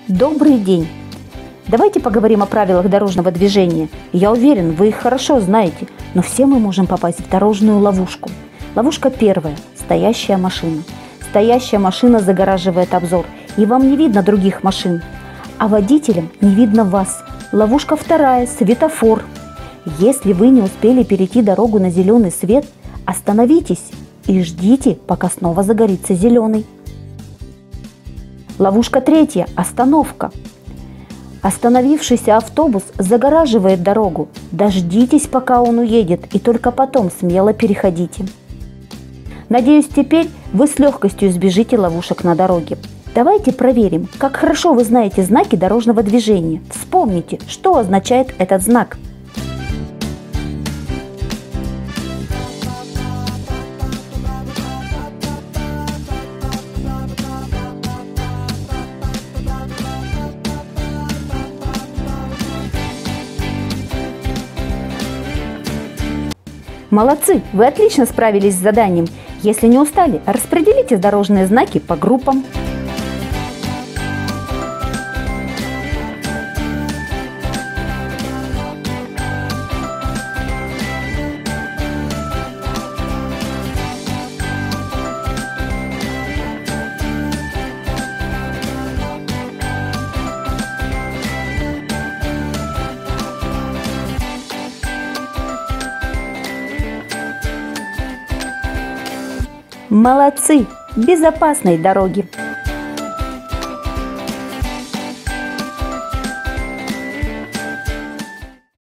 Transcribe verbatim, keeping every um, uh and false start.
Добрый день! Давайте поговорим о правилах дорожного движения. Я уверен, вы их хорошо знаете, но все мы можем попасть в дорожную ловушку. Ловушка первая – стоящая машина. Стоящая машина загораживает обзор, и вам не видно других машин, а водителям не видно вас. Ловушка вторая – светофор. Если вы не успели перейти дорогу на зеленый свет, остановитесь и ждите, пока снова загорится зеленый. Ловушка третья – остановка. Остановившийся автобус загораживает дорогу. Дождитесь, пока он уедет, и только потом смело переходите. Надеюсь, теперь вы с легкостью избежите ловушек на дороге. Давайте проверим, как хорошо вы знаете знаки дорожного движения. Вспомните, что означает этот знак. Молодцы! Вы отлично справились с заданием. Если не устали, распределите дорожные знаки по группам. Молодцы! Безопасной дороги!